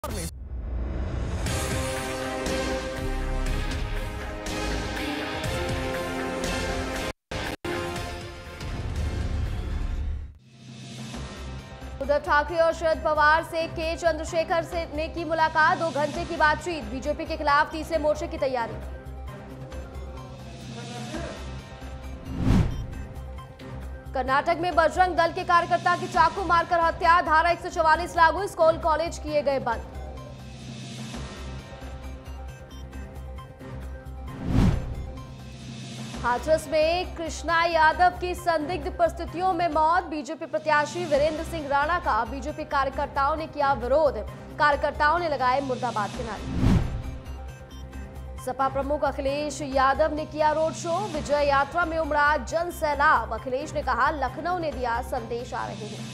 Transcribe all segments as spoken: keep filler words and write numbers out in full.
उद्धव ठाकरे और शरद पवार से के चंद्रशेखर से ने की मुलाकात। दो घंटे की बातचीत। बीजेपी के खिलाफ तीसरे मोर्चे की तैयारी। कर्नाटक में बजरंग दल के कार्यकर्ता की चाकू मारकर हत्या। धारा एक सौ चौवालीस लागू। स्कूल कॉलेज किए गए बंद। हाथरस में कृष्णा यादव की संदिग्ध परिस्थितियों में मौत। बीजेपी प्रत्याशी वीरेंद्र सिंह राणा का बीजेपी कार्यकर्ताओं ने किया विरोध। कार्यकर्ताओं ने लगाए मुर्दाबाद के नारे। सपा प्रमुख अखिलेश यादव ने किया रोड शो। विजय यात्रा में उमड़ा जन सैलाब। अखिलेश ने कहा लखनऊ ने दिया संदेश आ रहे हैं।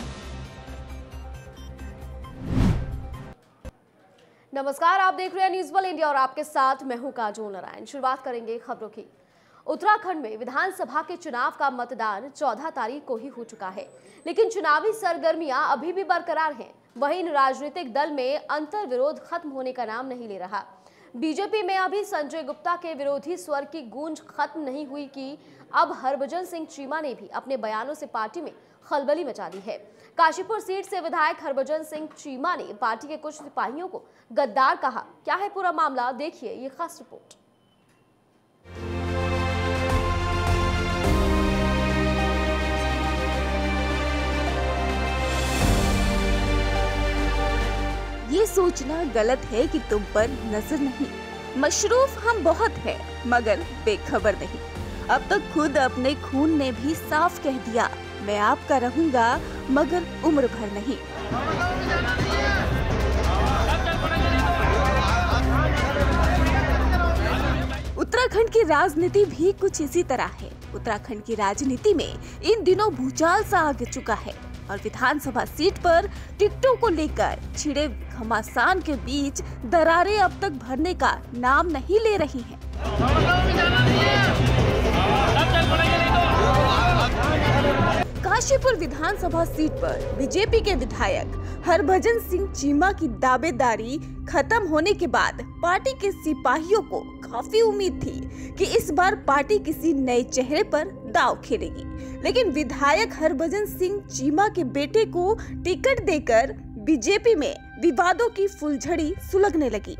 नमस्कार, आप देख रहे हैं न्यूज़ वर्ल्ड इंडिया और आपके साथ मैं हूं काजोल नारायण। शुरुआत करेंगे खबरों की। उत्तराखंड में विधानसभा के चुनाव का मतदान चौदह तारीख को ही हो चुका है, लेकिन चुनावी सरगर्मियां अभी भी बरकरार हैं। वहीं इन राजनीतिक दल में अंतर विरोध खत्म होने का नाम नहीं ले रहा। बीजेपी में अभी संजय गुप्ता के विरोधी स्वर की गूंज खत्म नहीं हुई कि अब हरभजन सिंह चीमा ने भी अपने बयानों से पार्टी में खलबली मचा दी है। काशीपुर सीट से विधायक हरभजन सिंह चीमा ने पार्टी के कुछ सिपाहियों को गद्दार कहा। क्या है पूरा मामला, देखिए ये खास रिपोर्ट। ये सोचना गलत है कि तुम पर नजर नहीं। मशरूफ हम बहुत हैं, मगर बेखबर नहीं। अब तक खुद अपने खून ने भी साफ कह दिया, मैं आपका रहूंगा मगर उम्र भर नहीं। उत्तराखंड की राजनीति भी कुछ इसी तरह है। उत्तराखंड की राजनीति में इन दिनों भूचाल सा आ चुका है और विधानसभा सीट पर टिकटों को लेकर छिड़े घमासान के बीच दरारें अब तक भरने का नाम नहीं ले रही हैं। काशीपुर विधानसभा सीट पर बीजेपी के विधायक हरभजन सिंह चीमा की दावेदारी खत्म होने के बाद पार्टी के सिपाहियों को काफी उम्मीद थी कि इस बार पार्टी किसी नए चेहरे पर दांव खेलेगी, लेकिन विधायक हरभजन सिंह चीमा के बेटे को टिकट देकर बीजेपी में विवादों की फुलझड़ी सुलगने लगी।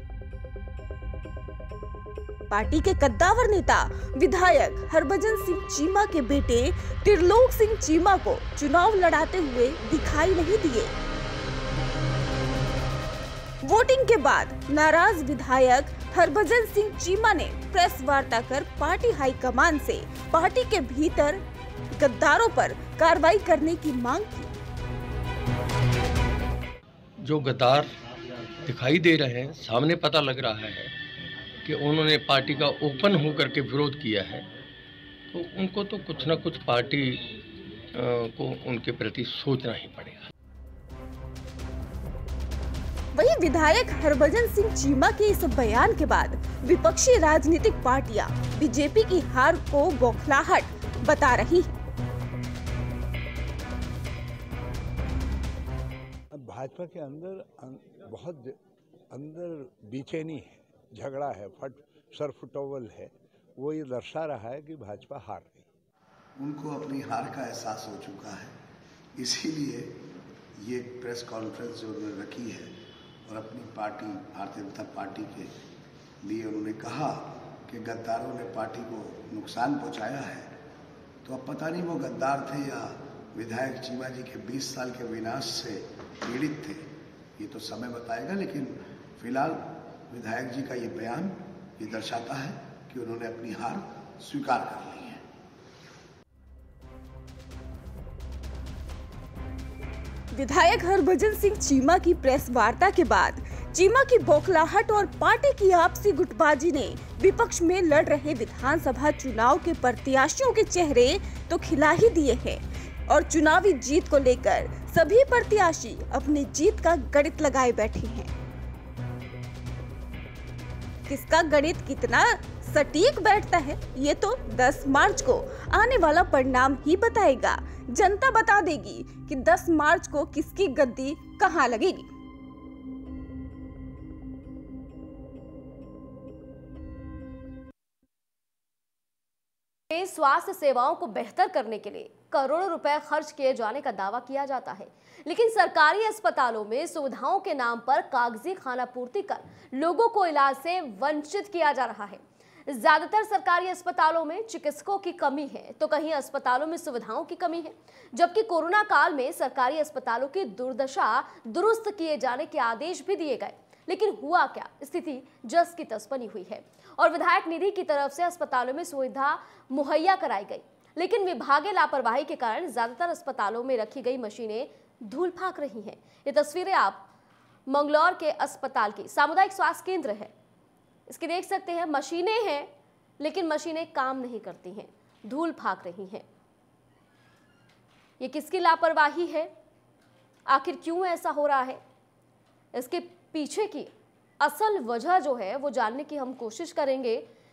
पार्टी के कद्दावर नेता विधायक हरभजन सिंह चीमा के बेटे त्रिलोक सिंह चीमा को चुनाव लड़ाते हुए दिखाई नहीं दिए। वोटिंग के बाद नाराज विधायक हरभजन सिंह चीमा ने प्रेस वार्ता कर पार्टी हाईकमान से पार्टी के भीतर गद्दारों पर कार्रवाई करने की मांग की। जो गद्दार दिखाई दे रहे हैं, सामने पता लग रहा है कि उन्होंने पार्टी का ओपन होकर के विरोध किया है, तो उनको तो कुछ न कुछ पार्टी को उनके प्रति सोचना ही पड़ेगा। वहीं विधायक हरभजन सिंह चीमा के इस बयान के बाद विपक्षी राजनीतिक पार्टियां बीजेपी की हार को बौखलाहट बता रही है। भाजपा के अंदर बहुत अंदर बेचैनी है, झगड़ा है, फट सर फुटोवल है। वो ये दर्शा रहा है कि भाजपा हार गई। उनको अपनी हार का एहसास हो चुका है, इसीलिए ये प्रेस कॉन्फ्रेंस जो उन्होंने रखी है और अपनी पार्टी भारतीय जनता पार्टी के लिए उन्होंने कहा कि गद्दारों ने पार्टी को नुकसान पहुंचाया है। तो अब पता नहीं वो गद्दार थे या विधायक चीमा जी के बीस साल के विनाश से पीड़ित थे, ये तो समय बताएगा। लेकिन फिलहाल विधायक जी का ये बयान ये दर्शाता है कि उन्होंने अपनी हार स्वीकार कर ली है। विधायक हरभजन सिंह चीमा की प्रेस वार्ता के बाद चीमा की बौखलाहट और पार्टी की आपसी गुटबाजी ने विपक्ष में लड़ रहे विधानसभा चुनाव के प्रत्याशियों के चेहरे तो खिला ही दिए हैं और चुनावी जीत को लेकर सभी प्रत्याशी अपनी जीत का गणित लगाए बैठे हैं। किसका गणित कितना सटीक बैठता है, ये तो दस मार्च को आने वाला परिणाम ही बताएगा। जनता बता देगी कि दस मार्च को किसकी गद्दी कहां लगेगी। में स्वास्थ्य सेवाओं को बेहतर करने के लिए करोड़ों रुपए खर्च किए जाने का दावा किया जाता है, लेकिन सरकारी अस्पतालों में सुविधाओं के नाम पर कागजी खानापूर्ति कर लोगों को इलाज से वंचित किया जा रहा है। ज्यादातर सरकारी अस्पतालों में चिकित्सकों की कमी है तो कहीं अस्पतालों में सुविधाओं की कमी है, जबकि कोरोना काल में सरकारी अस्पतालों की दुर्दशा दुरुस्त किए जाने के आदेश भी दिए गए, लेकिन हुआ क्या? स्थिति जस की तस बनी हुई है और विधायक निधि की तरफ से अस्पतालों में सुविधा मुहैया कराई गई, लेकिन विभागीय लापरवाही के कारण ज्यादातर अस्पतालों में रखी गई मशीनें धूल फाक रही हैं। ये तस्वीरें आप मंगलौर के अस्पताल की सामुदायिक स्वास्थ्य केंद्र है, इसकी देख सकते हैं। मशीनें हैं लेकिन मशीनें काम नहीं करती हैं, धूल फाक रही हैं। ये किसकी लापरवाही है? आखिर क्यों ऐसा हो रहा है? इसके पीछे की असल वजह जो है वो जानने की हम कोशिश करेंगे।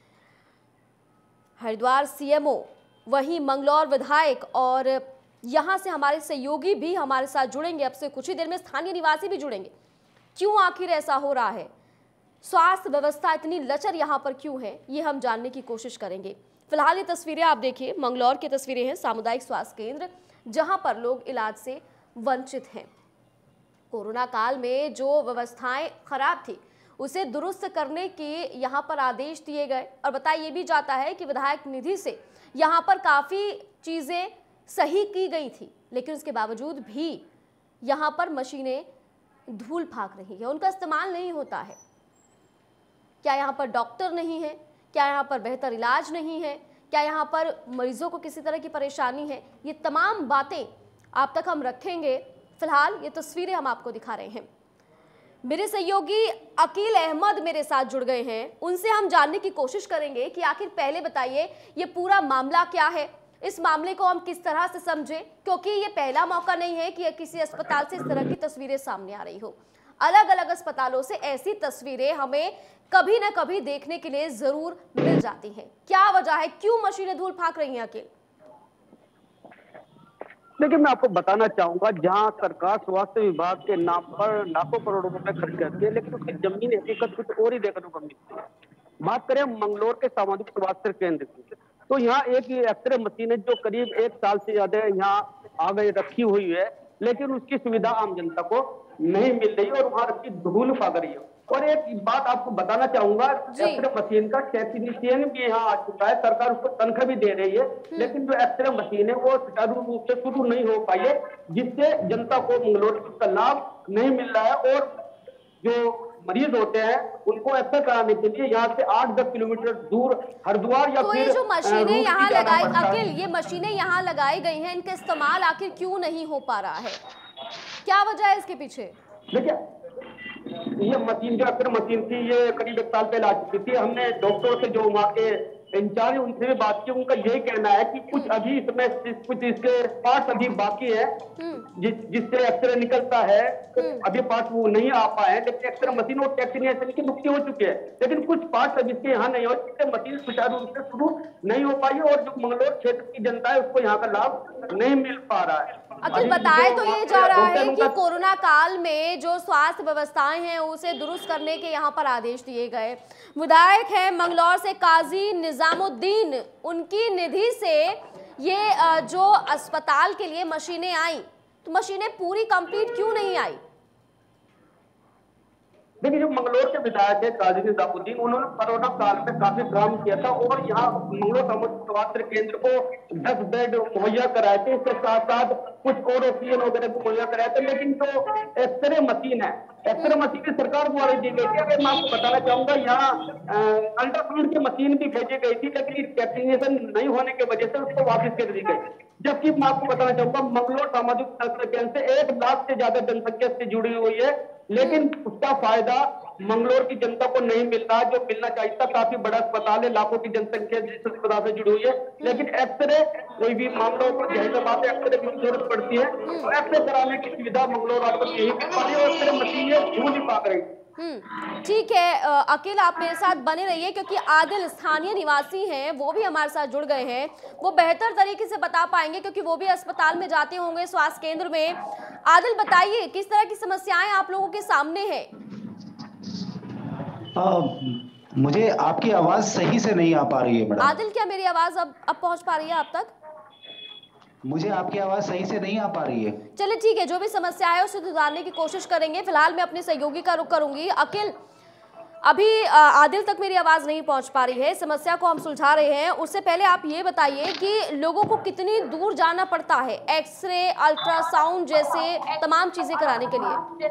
हरिद्वार सीएमओ, वहीं मंगलौर विधायक और यहां से हमारे सहयोगी भी हमारे साथ जुड़ेंगे। अब से कुछ ही देर में स्थानीय निवासी भी जुड़ेंगे। क्यों आखिर ऐसा हो रहा है? स्वास्थ्य व्यवस्था इतनी लचर यहाँ पर क्यों है, ये हम जानने की कोशिश करेंगे। फिलहाल ये तस्वीरें आप देखिए, मंगलौर की तस्वीरें हैं, सामुदायिक स्वास्थ्य केंद्र जहां पर लोग इलाज से वंचित हैं। कोरोना काल में जो व्यवस्थाएं खराब थी उसे दुरुस्त करने के यहाँ पर आदेश दिए गए और बताया ये भी जाता है कि विधायक निधि से यहाँ पर काफ़ी चीज़ें सही की गई थी, लेकिन उसके बावजूद भी यहाँ पर मशीनें धूल फाक रही है, उनका इस्तेमाल नहीं होता है। क्या यहाँ पर डॉक्टर नहीं है? क्या यहाँ पर बेहतर इलाज नहीं है? क्या यहाँ पर मरीजों को किसी तरह की परेशानी है? ये तमाम बातें आप तक हम रखेंगे। फिलहाल ये तस्वीरें हम आपको दिखा रहे हैं। मेरे सहयोगी अकील अहमद मेरे साथ जुड़ गए हैं, उनसे हम जानने की कोशिश करेंगे कि आखिर पहले बताइए ये पूरा मामला क्या है, इस मामले को हम किस तरह से समझें, क्योंकि ये पहला मौका नहीं है कि किसी अस्पताल से इस तरह की तस्वीरें सामने आ रही हो। अलग अलग अस्पतालों से ऐसी तस्वीरें हमें कभी ना कभी देखने के लिए जरूर मिल जाती हैं। क्या वजह है, क्यों मशीनें धूल फाक रही हैं अकील? देखिए, मैं आपको बताना चाहूंगा, जहां सरकार स्वास्थ्य विभाग के नाम पर लाखों करोड़ों रुपए खर्च करती है, लेकिन उसकी जमीन हकीकत कुछ और ही देखने को मिलती है। बात करें मंगलौर के सामुदायिक स्वास्थ्य केंद्र की, तो यहाँ एक एक्सरे मशीन है जो करीब एक साल से ज्यादा यहाँ आ गई रखी हुई है, लेकिन उसकी सुविधा आम जनता को नहीं मिल रही और वहां रखी धूल फाक रही है। और एक बात आपको बताना चाहूंगा, एक्सरे मशीन का टेक्नीशियन भी यहाँ आ चुका है, सरकार उसको तनख्वाह भी दे रही है, लेकिन जो एक्सरे मशीन है वो सुचारू रूप से शुरू नहीं हो पाई है, जिससे जनता को मंगलौर का लाभ नहीं मिल रहा है। और जो मरीज होते हैं उनको एक्सरे कराने के लिए यहाँ से आठ दस किलोमीटर दूर हरिद्वार या तो फिर ये जो मशीनें यहाँ लगाई अकील, ये मशीनें यहाँ लगाई गई हैं, इनका इस्तेमाल आखिर क्यों नहीं हो पा रहा है? क्या वजह है इसके पीछे? देखिए, ये मशीन जो एक्सरे मशीन थी ये करीब एक साल पहले आ चुकी थी। हमने डॉक्टरों से जो वहाँ के इंचार्ज उनसे भी बात की, उनका यही कहना है कि कुछ अभी इसमें कुछ इसके पार्ट अभी बाकी है, जिस जिससे एक्सरे निकलता है, अभी पार्ट वो नहीं आ पाए, लेकिन एक्सरे मशीन और टेक्नीशियन की मुक्ति हो चुकी है, लेकिन कुछ पार्ट अभी इसके यहाँ नहीं हो, जिससे मशीन सुचारू रूप से शुरू नहीं हो पाई और जो मंगलौर क्षेत्र की जनता है उसको यहाँ का लाभ नहीं मिल पा रहा है। अखिल, बताया तो ये जा रहा है कि कोरोना काल में जो स्वास्थ्य व्यवस्थाएं हैं उसे दुरुस्त करने के यहाँ पर आदेश दिए गए। विधायक हैं मंगलौर से काजी निजामुद्दीन, उनकी निधि से ये जो अस्पताल के लिए मशीनें आई, तो मशीनें पूरी कंप्लीट क्यों नहीं आई? देखिए, जो मंगलौर के विधायक है काजी निजामुद्दीन, उन्होंने कोरोना काल में काफी काम किया था और यहाँ मंगलौर सामुदायिक स्वास्थ्य केंद्र को दस बेड मुहैया कराए थे, इसके साथ साथ कुछ और ऑक्सीजन वगैरह को मुहैया कराए थे, लेकिन जो एक्सरे मशीन है, एक्सरे मशीन की सरकार द्वारा दी गई थी। अगर मैं आपको बताना चाहूंगा, यहाँ अल्ट्रासाउंड की मशीन भी भेजी गई थी, लेकिन टेक्नीशियन नहीं होने की वजह से उसको वापस कर दी गई। जबकि मैं आपको बताना चाहूंगा, मंगलौर सामुदायिक स्वास्थ्य केंद्र से एक लाख से ज्यादा जनसंख्या से जुड़ी हुई है, लेकिन उसका फायदा मंगलौर की जनता को नहीं मिल रहा जो मिलना चाहिए था। काफी बड़ा अस्पताल है, लाखों की जनसंख्या जिस अस्पताल से जुड़ी हुई है, लेकिन एक्सरे कोई भी मामला हो, जहर बात है, एक्सरे की जरूरत पड़ती है, तो एक्सरे कराने की सुविधा मंगलौर आपको यही मिल पा रही है और एक्सरे मशीन धूल ही पाक रही है। हम्म ठीक है अकील, आप मेरे साथ बने रहिए क्योंकि आदिल स्थानीय निवासी हैं, वो भी हमारे साथ जुड़ गए हैं, वो बेहतर तरीके से बता पाएंगे क्योंकि वो भी अस्पताल में जाते होंगे, स्वास्थ्य केंद्र में। आदिल, बताइए किस तरह की समस्याएं आप लोगों के सामने हैं? मुझे आपकी आवाज सही से नहीं आ पा रही है मैडम। आदिल, क्या मेरी आवाज अब अब पहुंच पा रही है आप तक? मुझे आपकी आवाज सही से नहीं आ पा रही है। चलिए ठीक है, जो भी समस्या है उसे सुधारने की कोशिश करेंगे। फिलहाल मैं अपने सहयोगी का रुख करूंगी। अखिल, अभी आदिल तक मेरी आवाज नहीं पहुंच पा रही है, समस्या को हम सुलझा रहे हैं। उससे पहले आप ये बताइए कि लोगों को कितनी दूर जाना पड़ता है एक्सरे, अल्ट्रासाउंड जैसे तमाम चीजें कराने के लिए?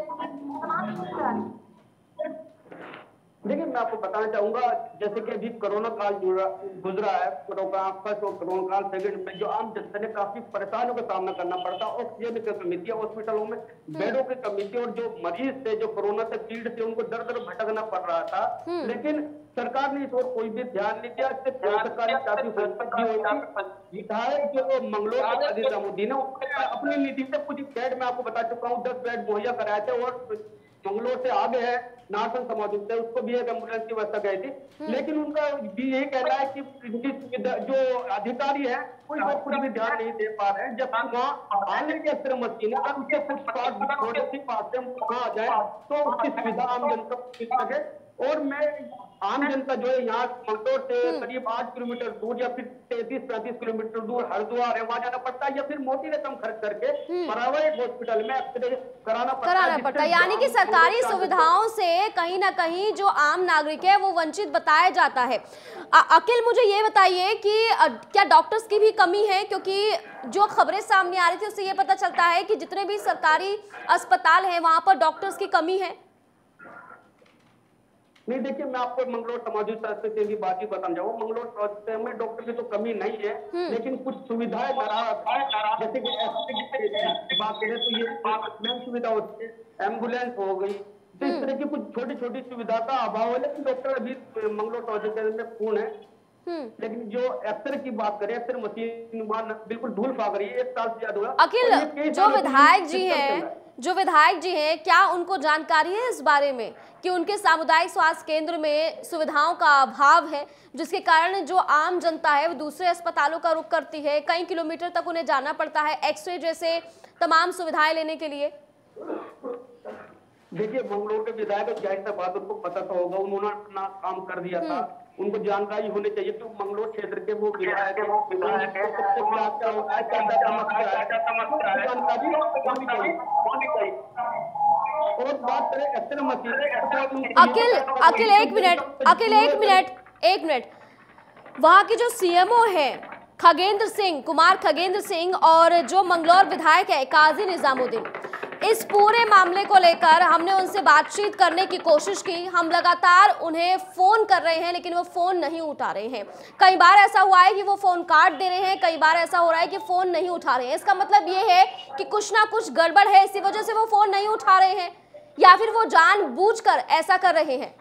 देखिए, मैं आपको बताना चाहूंगा, जैसे कि अभी कोरोना काल गुजरा है, कोरोना फर्स्ट और कोरोना काल सेकंड में जो आम जनता ने काफी परेशानियों का सामना करना पड़ता, ऑक्सीजन की कमी थी, हॉस्पिटलों में बेडों की कमी थी, और जो मरीज थे जो कोरोना से पीड़ित थे उनको दर दर भटकना पड़ रहा था। लेकिन सरकार ने इस और कोई भी ध्यान नहीं दिया। सरकारी काफी संपत्ति हुई। विधायक जो मंगलोर के अजीज निजामुद्दीन है, अपनी नीति से कुछ बेड मैं आपको बता चुका हूँ, दस बेड मुहैया कराए थे, और मंगलोर से आगे है नारसन समाज है, उसको भी एक एम्बुलेंस की व्यवस्था गई थी। लेकिन उनका भी यही कहना है कि जो अधिकारी है कोई बात कुछ भी ध्यान नहीं दे पा रहे हैं। जब वहाँ आने के अक्सर मशीन अगर उसके कुछ पास वहाँ आ जाए तो उसकी सुविधा आम जनता को मिल सके। और मैं आम जनता जो है यहाँ मंगलोर से करीब आठ किलोमीटर दूर या फिर तैतीस पैंतीस किलोमीटर दूर हरिद्वार है, वहाँ जाना पड़ता है, या फिर मोटी रकम खर्च करके प्राइवेट हॉस्पिटल में एक्सरे कराना पड़ता कराना पड़ता है। यानी कि सरकारी सुविधाओं से कहीं ना कहीं जो आम नागरिक है वो वंचित बताया जाता है। अखिल, मुझे ये बताइए कि क्या डॉक्टर्स की भी कमी है? क्योंकि जो खबरें सामने आ रही थी उससे ये पता चलता है कि जितने भी सरकारी अस्पताल हैं वहां पर डॉक्टर्स की कमी है। नहीं, देखिए, मैं आपको मंगलोर सामाजिक स्वास्थ्य की बात ही बताना चाहूँ। मंगलोर स्वास्थ्य में डॉक्टर की तो कमी नहीं है, लेकिन कुछ सुविधाएं जैसे कि बात करें तो ये मेन सुविधा होती है, एम्बुलेंस हो गई, तो इस तरह की कुछ छोटी छोटी सुविधा का अभाव है। लेकिन डॉक्टर अभी मंगलोर स्वास्थ्य केंद्र में पूर्ण है। लेकिन जो एक्सरे की बात करें, एक्सरे मशीन बिल्कुल धूल फाक रही है, एक साल से ज्यादा हुआ। अखिल, जो विधायक जी हैं जो विधायक जी हैं क्या उनको जानकारी है इस बारे में कि उनके सामुदायिक स्वास्थ्य केंद्र में सुविधाओं का अभाव है, जिसके कारण जो आम जनता है वो दूसरे अस्पतालों का रुख करती है, कई किलोमीटर तक उन्हें जाना पड़ता है एक्सरे जैसे तमाम सुविधाएं लेने के लिए? देखिए, मंगलोर के विधायक जाहिर सा बात उनको पता तो होगा, उन्होंने अपना काम कर दिया था, उनको जानकारी होनी चाहिए कि मंगलोर क्षेत्र के वो विधायक है, वो विधायक है, सबसे क्या क्या होता है, क्या क्या समस्या है, जानकारी होनी चाहिए। और बात करें एक्सरे मशीन, अखिल अखिल एक मिनट अखिल एक मिनट एक मिनट वहाँ की जो सीएमओ है खगेंद्र सिंह कुमार खगेंद्र सिंह और जो मंगलौर विधायक है काजी निजामुद्दीन, इस पूरे मामले को लेकर हमने उनसे बातचीत करने की कोशिश की। हम लगातार उन्हें फोन कर रहे हैं लेकिन वो फोन नहीं उठा रहे हैं। कई बार ऐसा हुआ है कि वो फोन काट दे रहे हैं, कई बार ऐसा हो रहा है कि फोन नहीं उठा रहे हैं। इसका मतलब ये है कि कुछ ना कुछ गड़बड़ है, इसी वजह से वो फोन नहीं उठा रहे हैं, या फिर वो जानबूझकर ऐसा कर रहे हैं।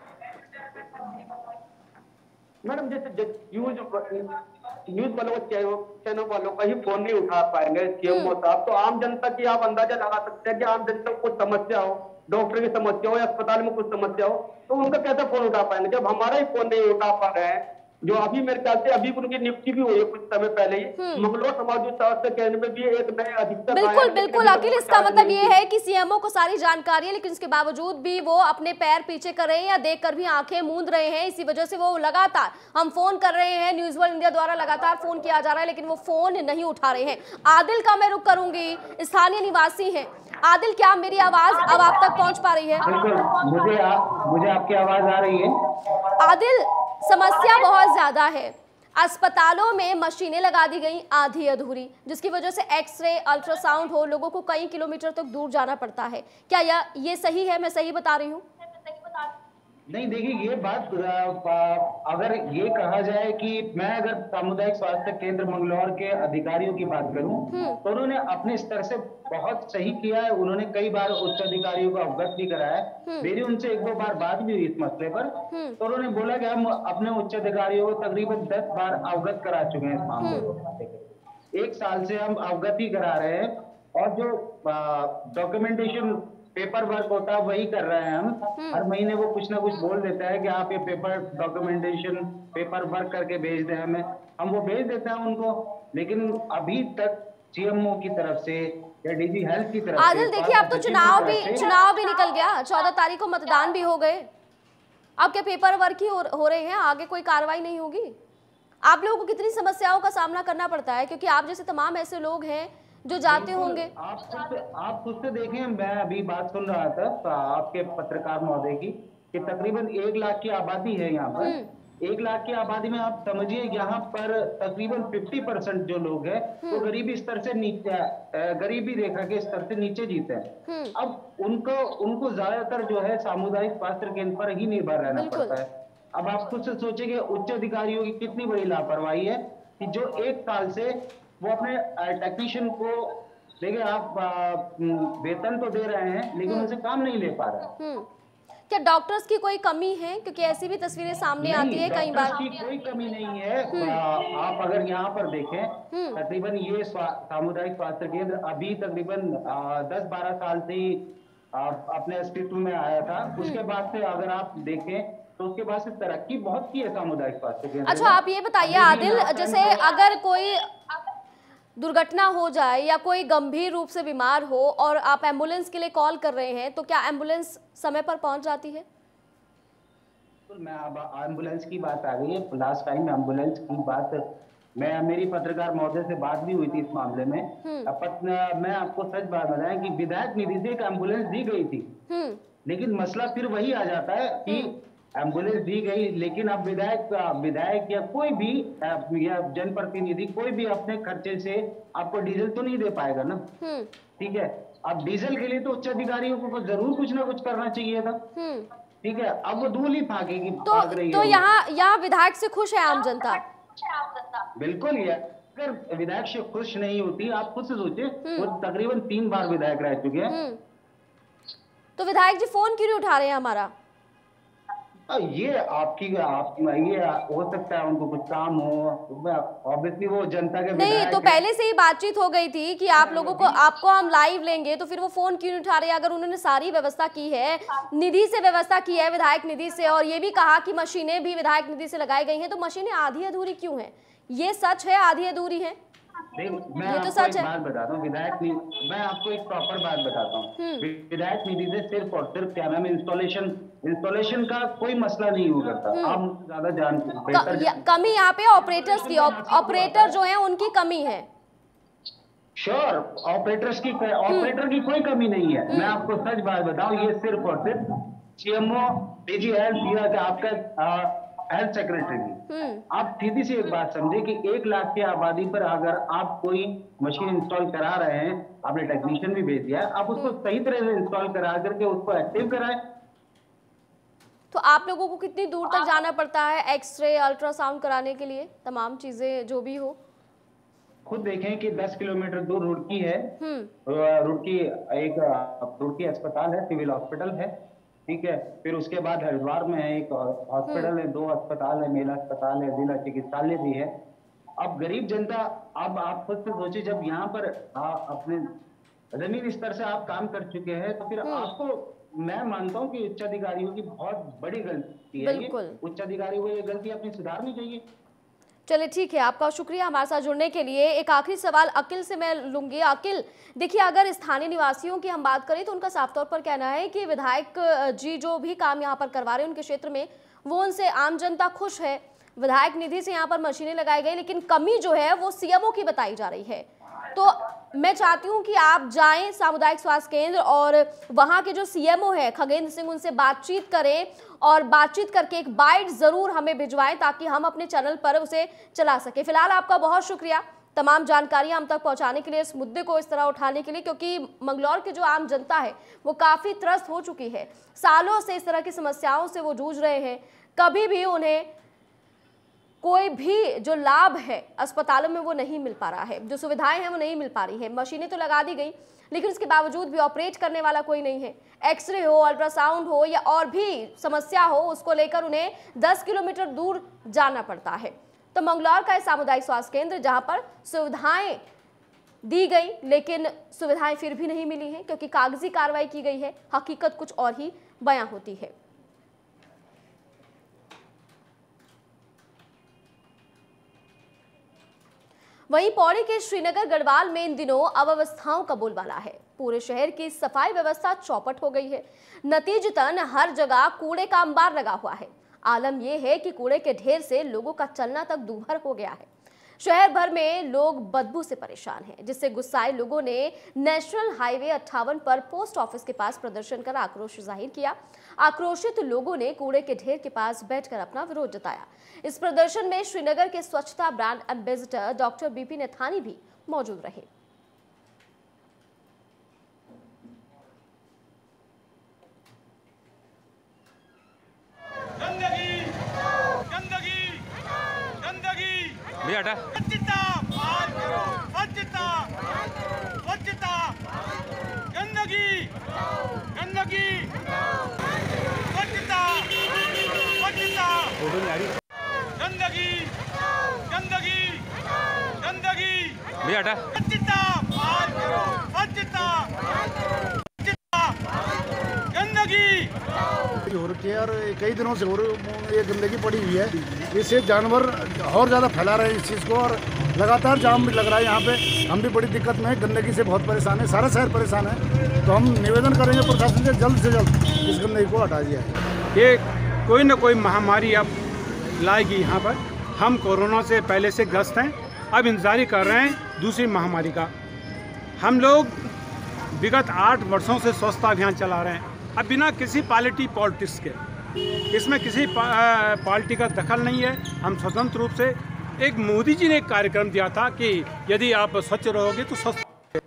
मैडम, जैसे न्यूज न्यूज वालों चैनल वालों का ही फोन नहीं उठा पाएंगे सीएमओ साहब, तो आम जनता की आप अंदाजा लगा सकते हैं कि आम जनता को कुछ समस्या हो, डॉक्टर की समस्या हो या अस्पताल में कुछ समस्या हो, तो उनका कैसे फोन उठा पाएंगे जब हमारा ही फोन नहीं उठा पा रहे हैं। जो अभी मेरे ख्याल से अभी उनकी नियुक्ति भी हुई है कुछ समय पहले ही, मंगलौर सामुदायिक स्वास्थ्य केंद्र में भी एक नए अधीक्षक। बिल्कुल बिल्कुल अखिल, इसका मतलब ये है कि सीएमओ को सारी जानकारी है लेकिन उसके बावजूद भी वो अपने पैर पीछे कर रहे हैं या देखकर भी आंखें मूंद रहे हैं। इसी वजह से वो लगातार हम फोन कर रहे हैं, न्यूज वर्ल्ड इंडिया द्वारा लगातार फोन किया जा रहा है लेकिन वो फोन नहीं उठा रहे हैं। आदिल का मैं रुख करूंगी, स्थानीय निवासी है। आदिल, क्या मेरी आवाज अब आप तक पहुंच पा रही है? मुझे आप, मुझे आपकी आवाज आ रही है। आदिल, समस्या बहुत ज्यादा है, अस्पतालों में मशीनें लगा दी गई आधी अधूरी, जिसकी वजह से एक्सरे अल्ट्रासाउंड हो लोगों को कई किलोमीटर तक दूर जाना पड़ता है। क्या यह ये सही है? मैं सही बता रही हूँ? नहीं, देखिए, ये बात अगर ये कहा जाए कि मैं अगर सामुदायिक स्वास्थ्य केंद्र मंगलौर के अधिकारियों की बात करूं तो उन्होंने अपने स्तर से बहुत सही किया है। उन्होंने कई बार उच्च अधिकारियों को अवगत भी कराया है। मेरी उनसे एक दो बार बात भी हुई इस मसले पर, तो उन्होंने बोला कि हम अपने उच्च अधिकारियों को तकरीबन दस बार अवगत करा चुके हैं इस मामले को। एक साल से हम अवगत ही करा रहे हैं और जो डॉक्यूमेंटेशन पेपर वर्क होता है वही कर रहे हैं हम। हर महीने वो कुछ ना कुछ बोल देता है कि आप ये पेपर डॉक्यूमेंटेशन पेपर वर्क करके भेज दें हमें, हम वो भेज देते हैं उनको। लेकिन अभी तक सीएमओ की तरफ से या डीजी हेल्थ की तरफ से। आदिल, देखिए अब तो चुनाव भी चुनाव भी निकल गया, चौदह तारीख को मतदान भी हो गए। अब क्या पेपर वर्क ही हो, हो रहे हैं, आगे कोई कार्रवाई नहीं होगी? आप लोगों को कितनी समस्याओं का सामना करना पड़ता है, क्योंकि आप जैसे तमाम ऐसे लोग हैं जो जाते होंगे। आप खुद आप खुद से देखें, मैं अभी बात सुन रहा था आपके पत्रकार महोदय की कि तकरीबन एक लाख की आबादी है यहाँ पर। एक लाख की आबादी में आप समझिए यहाँ पर तकरीबन पचास परसेंट जो लोग हैं वो गरीबी स्तर से नीचे, गरीबी रेखा के स्तर से नीचे जीते हैं। अब उनको उनको ज्यादातर जो है सामुदायिक स्वास्थ्य केंद्र पर ही निर्भर रहना पड़ता है। अब आप खुद से सोचेंगे उच्च अधिकारियों की कितनी बड़ी लापरवाही है कि जो एक साल से वो अपने टेक्नीशियन को देखिए, आप वेतन तो दे रहे हैं लेकिन उनसे काम नहीं ले पा रहे। क्या डॉक्टर्स की कोई कमी है? क्योंकि ऐसी भी तस्वीरें सामने आती है कई बार। की कोई कमी नहीं है। आप अगर यहाँ पर देखें, तकरीबन ये सामुदायिक स्वास्थ्य केंद्र अभी तकरीबन दस बारह साल से ही अपने अस्तित्व में आया था। उसके बाद से अगर आप देखें तो उसके बाद से तरक्की बहुत की है सामुदायिक स्वास्थ्य केंद्र। अच्छा, आप ये बताइए आदिल, जैसे अगर कोई दुर्घटना हो जाए या कोई गंभीर रूप से बीमार हो और आप एम्बुलेंस के लिए कॉल कर रहे हैं, तो क्या एम्बुलेंस समय पर पहुंच जाती है? मैं अब एम्बुलेंस की बात आ गई है। लास्ट टाइम एम्बुलेंस की बात, मैं मेरी पत्रकार महोदय से बात भी हुई थी इस मामले में। अपन, मैं आपको सच बात बताएं कि विधायक निधि से एक एम्बुलेंस दी गई थी, लेकिन मसला फिर वही आ जाता है कि एम्बुलेंस दी गई लेकिन अब विधायक विधायक या कोई भी या जनप्रतिनिधि कोई भी अपने खर्चे से आपको डीजल तो नहीं दे पाएगा ना। ठीक है, अब डीजल के लिए तो उच्च अधिकारियों को जरूर कुछ ना कुछ करना चाहिए था। ठीक है, अब वो धूल ही फाकेगी तो, तो यहाँ यहाँ विधायक से खुश है आम जनता? बिल्कुल, ये अगर विधायक से खुश नहीं होती, आप खुद से सोचिए, वो तकरीबन तीन बार विधायक रह चुके हैं। तो विधायक जी फोन क्यों नहीं उठा रहे हैं हमारा? ये आपकी आप ये हो सकता है उनको कुछ काम हो, ऑब्वियसली वो जनता के नहीं, तो पहले से ही बातचीत हो गई थी कि आप लोगों को आपको हम लाइव लेंगे, तो फिर वो फोन क्यों नहीं उठा रहे? अगर उन्होंने सारी व्यवस्था की है, निधि से व्यवस्था की है, विधायक निधि से, और ये भी कहा कि मशीनें भी विधायक निधि से लगाई गई हैं, तो मशीनें आधी अधूरी क्यों हैं? ये सच है आधी अधूरी है? मैं तो सच है। बात बताता हूँ विधायक निधि, मैं आपको एक प्रॉपर बात बताता हूँ। विधायक निधि से सिर्फ और सिर्फ क्या नाम है इंस्टॉलेशन इंस्टॉलेशन का कोई मसला नहीं हो करता। आप ज्यादा जानते हैं कमी यहाँ पे ऑपरेटर्स की, ऑपरेटर जो है उनकी कमी है। श्योर, ऑपरेटर्स की ऑपरेटर की कोई कमी नहीं है। मैं आपको सच बात बताऊं, ये सिर्फ और सिर्फ सीएमओ, डीजी हेल्थ या आपका हेल्थ सेक्रेटरी की। आप सीधी सी एक बात समझे कि एक लाख की आबादी पर अगर आप कोई मशीन इंस्टॉल करा रहे हैं, आपने टेक्नीशियन भी भेज दिया है, आप उसको सही तरह से इंस्टॉल करा करके उसको एक्टिव कराएं। तो आप लोगों को कितनी दूर तक जाना पड़ता है एक्सरे, अल्ट्रासाउंड कराने के लिए, तमाम चीजें जो भी हो? खुद देखें कि दस किलोमीटर दूर रुड़की है। रुड़की एक रुड़की अस्पताल है, सिविल हॉस्पिटल है। ठीक है, फिर उसके बाद हरिद्वार में है एक हॉस्पिटल है, दो अस्पताल है, मेला अस्पताल है, जिला चिकित्सालय भी है। अब गरीब जनता, अब आप खुद से सोचिए, जब यहाँ पर आप अपने जमीन स्तर से आप काम कर चुके हैं, तो फिर आपको, मैं मानता हूँ कि उच्च अधिकारियों की बहुत बड़ी गलती है। उच्च अधिकारियों को ये गलती अपनी सुधारनी चाहिए। चलिए ठीक है, आपका शुक्रिया हमारे साथ जुड़ने के लिए। एक आखिरी सवाल अकिल से मैं लूंगी। अकिल, देखिए अगर स्थानीय निवासियों की हम बात करें तो उनका साफ तौर पर कहना है कि विधायक जी जो भी काम यहाँ पर करवा रहे हैं उनके क्षेत्र में, वो उनसे आम जनता खुश है। विधायक निधि से यहाँ पर मशीनें लगाई गई, लेकिन कमी जो है वो सीएमओ की बताई जा रही है। तो मैं चाहती हूँ कि आप जाएं सामुदायिक स्वास्थ्य केंद्र और वहाँ के जो सीएमओ है खगेंद्र सिंह, उनसे बातचीत करें और बातचीत करके एक बाइट जरूर हमें भिजवाएं ताकि हम अपने चैनल पर उसे चला सके। फिलहाल आपका बहुत शुक्रिया तमाम जानकारियां हम तक पहुंचाने के लिए, इस मुद्दे को इस तरह उठाने के लिए, क्योंकि मंगलौर की जो आम जनता है वो काफी त्रस्त हो चुकी है। सालों से इस तरह की समस्याओं से वो जूझ रहे हैं। कभी भी उन्हें कोई भी जो लाभ है अस्पतालों में वो नहीं मिल पा रहा है, जो सुविधाएं हैं वो नहीं मिल पा रही है। मशीनें तो लगा दी गई, लेकिन उसके बावजूद भी ऑपरेट करने वाला कोई नहीं है। एक्सरे हो, अल्ट्रासाउंड हो या और भी समस्या हो, उसको लेकर उन्हें दस किलोमीटर दूर जाना पड़ता है। तो मंगलौर का सामुदायिक स्वास्थ्य केंद्र जहां पर सुविधाएं दी गई, लेकिन सुविधाएं फिर भी नहीं मिली हैं क्योंकि कागजी कार्रवाई की गई है, हकीकत कुछ और ही बयां होती है। वहीं पौड़ी के श्रीनगर गढ़वाल में इन दिनों अव्यवस्थाओं का बोलबाला है। पूरे शहर की सफाई व्यवस्था चौपट हो गई है। नतीजतन हर जगह कूड़े का अंबार लगा हुआ है। आलम यह है कि कूड़े के ढेर से लोगों का चलना तक दूभर हो गया है। शहर भर में लोग बदबू से परेशान हैं, जिससे गुस्साए लोगों ने नेशनल हाईवे अट्ठावन पर पोस्ट ऑफिस के पास प्रदर्शन कर आक्रोश जाहिर किया। आक्रोशित लोगों ने कूड़े के ढेर के पास बैठकर अपना विरोध जताया। इस प्रदर्शन में श्रीनगर के स्वच्छता brand ambassador doctor BP Nethani भी मौजूद रहे। गंदगी, गंदगी, गंदगी, बेटा स्वच्छता, स्वच्छता, स्वच्छता, गंदगी, गंदगी, स्वच्छता, स्वच्छता, गंदगी, गंदगी, गंदगी, बेटा स्वच्छता, स्वच्छता, स्वच्छता, गंदगी हो रखी है और कई दिनों से और ये गंदगी पड़ी हुई है। इससे जानवर और ज़्यादा फैला रहे हैं इस चीज़ को और लगातार जाम भी लग रहा है यहाँ पे। हम भी बड़ी दिक्कत में गंदगी से बहुत परेशान है, सारा शहर परेशान है। तो हम निवेदन करेंगे प्रशासन से जल्द से जल्द इस गंदगी को हटा दिया जाए। ये कोई ना कोई महामारी अब लाएगी यहाँ पर। हम कोरोना से पहले से ग्रस्त हैं, अब इंतजार कर रहे हैं दूसरी महामारी का। हम लोग विगत आठ वर्षों से स्वच्छता अभियान चला रहे हैं, अब बिना किसी पॉलिटी पॉलिटिक्स के। इसमें किसी पार्टी का दखल नहीं है। हम स्वतंत्र रूप से, एक मोदी जी ने एक कार्यक्रम दिया था कि यदि आप स्वच्छ रहोगे तो स्वस्थ।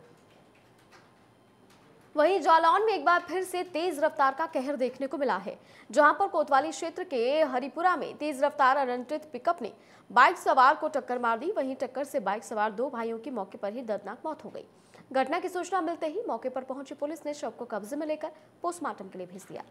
वहीं जालौन में एक बार फिर से तेज रफ्तार का कहर देखने को मिला है, जहां पर कोतवाली क्षेत्र के हरिपुरा में तेज रफ्तार अनियंत्रित पिकअप ने बाइक सवार को टक्कर मार दी। वहीं टक्कर से बाइक सवार दो भाइयों की मौके पर ही दर्दनाक मौत हो गई। घटना की सूचना मिलते ही मौके पर पहुंची पुलिस ने शव को कब्जे में लेकर पोस्टमार्टम के लिए भेज दिया।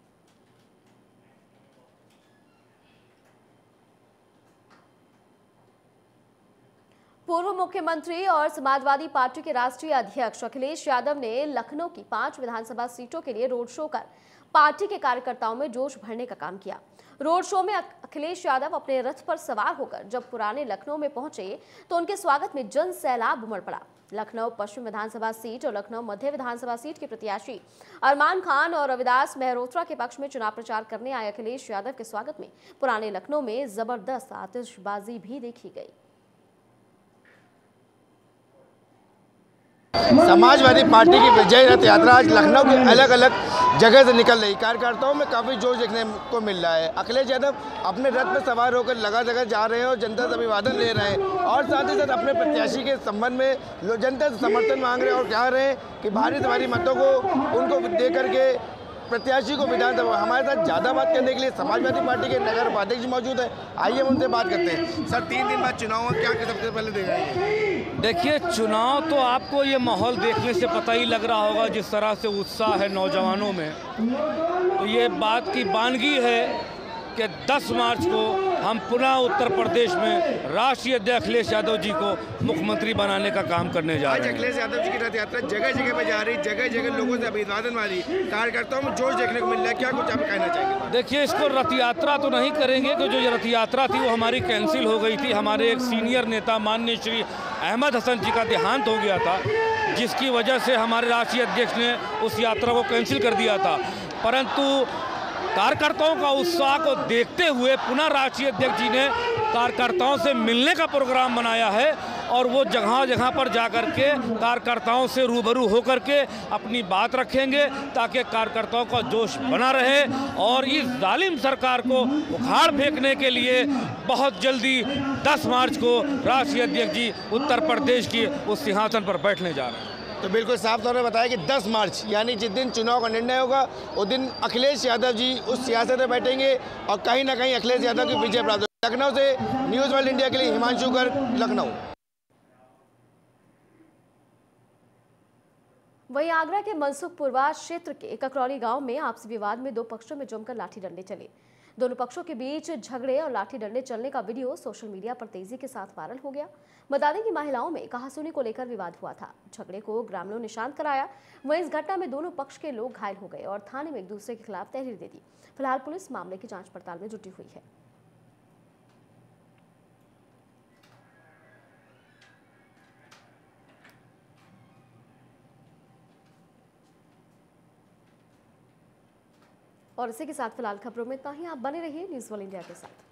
पूर्व मुख्यमंत्री और समाजवादी पार्टी के राष्ट्रीय अध्यक्ष अखिलेश यादव ने लखनऊ की पांच विधानसभा सीटों के लिए रोड शो कर पार्टी के कार्यकर्ताओं में जोश भरने का काम किया। रोड शो में अखिलेश यादव अपने रथ पर सवार होकर जब पुराने लखनऊ में पहुंचे तो उनके स्वागत में जन सैलाब उमड़ पड़ा। लखनऊ पश्चिम विधानसभा सीट और लखनऊ मध्य विधानसभा सीट के प्रत्याशी अरमान खान और रविदास मेहरोत्रा के पक्ष में चुनाव प्रचार करने आए अखिलेश यादव के स्वागत में पुराने लखनऊ में जबरदस्त आतिशबाजी भी देखी गई। समाजवादी पार्टी की विजय रथ यात्रा आज लखनऊ के अलग अलग जगह से निकल रही। कार्यकर्ताओं में काफ़ी जोश देखने को मिल रहा है। अखिलेश यादव अपने रथ में सवार होकर लगा जगह जा रहे हैं और जनता से अभिवादन ले रहे हैं और साथ ही साथ अपने प्रत्याशी के संबंध में जनता से समर्थन मांग रहे हैं और कह रहे हैं कि भारी भारी मतों को उनको दे करके प्रत्याशी को विधानसभा। हमारे साथ ज़्यादा बात करने के लिए समाजवादी पार्टी के नगर उपाध्यक्ष मौजूद है। आइए हम उनसे बात करते हैं। सर, तीन दिन बाद चुनाव क्या सबसे पहले देख रहे हैं? देखिए, चुनाव तो आपको ये माहौल देखने से पता ही लग रहा होगा, जिस तरह से उत्साह है नौजवानों में। तो ये बात की बानगी है कि दस मार्च को हम पुनः उत्तर प्रदेश में राष्ट्रीय अध्यक्ष अखिलेश यादव जी को मुख्यमंत्री बनाने का काम करने जा रहे हैं। अखिलेश यादव जी की रथ यात्रा जगह जगह पे जा रही, जगह जगह लोगों से अभिवादन वाली, कार्यकर्ताओं में जोश देखने को मिल रहा है। क्या कुछ आप कहना चाहेंगे? देखिए, इसको रथ यात्रा तो नहीं करेंगे, कि जो रथ यात्रा थी वो हमारी कैंसिल हो गई थी। हमारे एक सीनियर नेता माननीय श्री अहमद हसन जी का देहांत हो गया था, जिसकी वजह से हमारे राष्ट्रीय अध्यक्ष ने उस यात्रा को कैंसिल कर दिया था। परंतु कार्यकर्ताओं का उत्साह को देखते हुए पुनः राष्ट्रीय अध्यक्ष जी ने कार्यकर्ताओं से मिलने का प्रोग्राम बनाया है और वो जगह जगह पर जाकर के कार्यकर्ताओं से रूबरू होकर के अपनी बात रखेंगे, ताकि कार्यकर्ताओं का जोश बना रहे और इस जालिम सरकार को उखाड़ फेंकने के लिए बहुत जल्दी दस मार्च को राष्ट्रीय अध्यक्ष जी उत्तर प्रदेश की उस सिंहासन पर बैठने जा रहे हैं। तो बिल्कुल साफ तौर पर बताया कि दस मार्च यानी जिस दिन चुनाव का निर्णय होगा उस दिन अखिलेश यादव जी उस सियासत में बैठेंगे और कहीं ना कहीं अखिलेश यादव की विजय प्राप्त होगी। लखनऊ से न्यूज़ वर्ल्ड इंडिया के लिए हिमांशु गर्ग, लखनऊ। वहीं आगरा के मनसुखपुरवा क्षेत्र के ककरौली गांव में आपसी विवाद में दो पक्षों में जमकर लाठी डंडे चले। दोनों पक्षों के बीच झगड़े और लाठी डंडे चलने का वीडियो सोशल मीडिया पर तेजी के साथ वायरल हो गया। बता दें कि महिलाओं में कहासुनी को लेकर विवाद हुआ था। झगड़े को ग्रामीणों ने शांत कराया। वहीं इस घटना में दोनों पक्ष के लोग घायल हो गए और थाने में एक दूसरे के खिलाफ तहरीर दे दी। फिलहाल पुलिस मामले की जांच पड़ताल में जुटी हुई है। और इसी के साथ फिलहाल खबरों में इतना ही। आप बने रहिए न्यूज़ वर्ल्ड इंडिया के साथ।